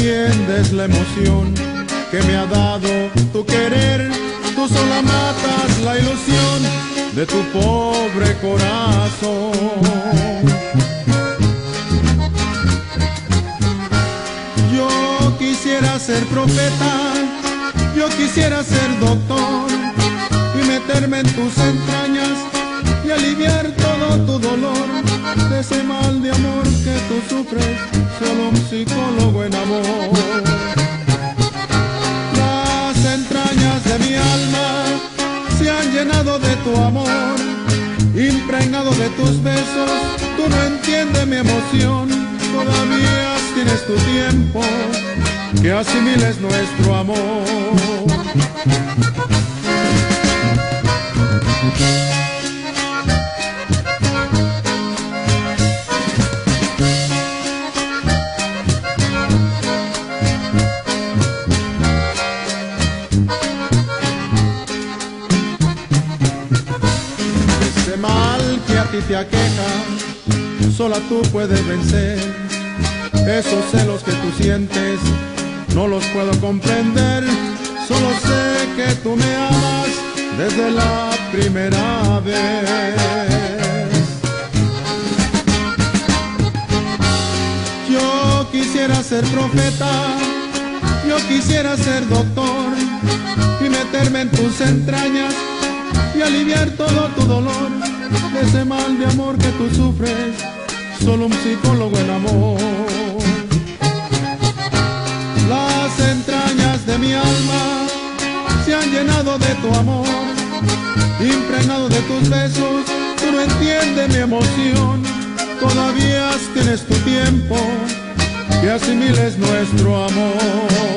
entiendes la emoción que me ha dado tu querer. Tú sola matas la ilusión de tu pobre corazón. Yo quisiera ser profeta, yo quisiera ser doctor y meterme en tus entrañas y aliviar todo tu dolor de ese mal de amor que tú sufres. Solo un psicólogo en amor. Las entrañas de mi alma se han llenado de tu amor, impregnado de tus besos. Tú no entiendes mi emoción. Todavía tienes tu tiempo que asimiles nuestro amor. Ese mal que a ti te aqueja, sola tú puedes vencer. Esos celos que tú sientes no los puedo comprender. Solo sé que tú me amas desde la primera vez. Yo quisiera ser profeta, yo quisiera ser doctor y meterme en tus entrañas y aliviar todo tu dolor de ese mal de amor que tú sufres. Solo un psicólogo en amor. Las entrañas de mi alma se han llenado de tu amor, impregnado de tus besos. Tú no entiendes mi emoción. Todavía tienes tu tiempo que asimiles nuestro amor.